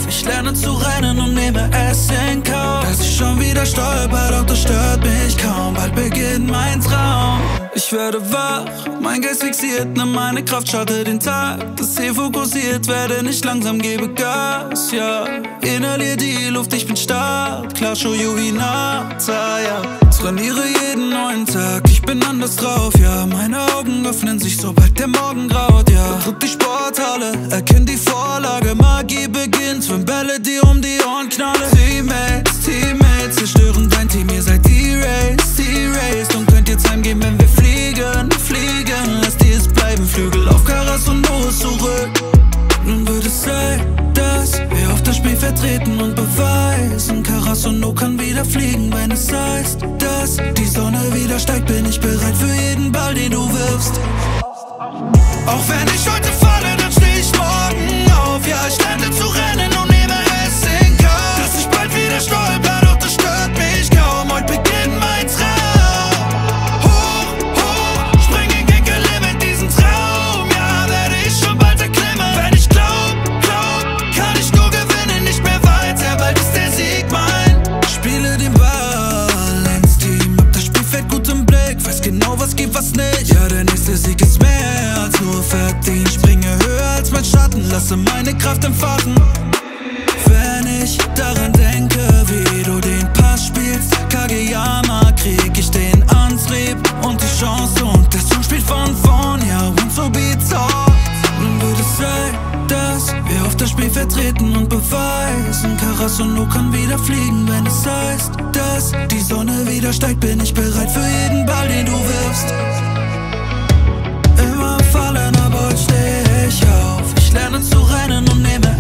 Ich lerne zu rennen und nehme es in Kauf, dass ich schon wieder stolper, doch das stört mich kaum. Bald beginnt mein Traum. Ich werde wach, mein Geist fixiert, nimm meine Kraft, schalte den Tag. Das Ziel fokussiert, werde nicht langsam, gebe Gas, ja. Inhalier die Luft, ich bin stark, klar, show you Hinata, ja. Trainiere jeden neuen Tag, ich bin anders drauf, ja. Meine Augen öffnen sich, sobald der Morgen graut, ja. Betritt die Sporthalle, erkenn die Vorlage, Magie beginnt, wenn Bälle dir um die Ohren knallen. Teammates, zerstören dein Team, ihr seid die Race und könnt jetzt heimgehen, wenn wir fliegen. Lasst ihr es bleiben, Flügel auf Karas und los zurück. Nun wird es Zeit, dass wir auf das Spiel vertreten und beweisen. Karas und No kann wieder fliegen, wenn es heißt, dass die Sonne wieder steigt, bin ich bereit für jeden Ball, den du wirfst. Auch wenn ich heute falle, dann steh ich morgen auf. Ja, ich lerne zu rennen und nehme es in Kauf, dass ich bald wieder stolper, doch das stört mich kaum. Heute beginnt mein Traum. Genau was geht, was nicht. Ja, der nächste Sieg ist mehr als nur verdient. Springe höher als mein Schatten, lasse meine Kraft entfachen. Wenn ich daran denke, wie du den Pass spielst, Kageyama, krieg ich den Antrieb und die Chance. Und das Song spielt von vorn, ja, und so beats hard. Nun wird es Zeit, dass wir auf das Spiel vertreten und beweisen. Karas und No kann wieder fliegen, wenn es heißt, dass die Sonne wieder steigt, bin ich bereit für jeden Ball, den du wirfst. Immer fallen, aber heute steh ich auf. Ich lerne zu rennen und nehme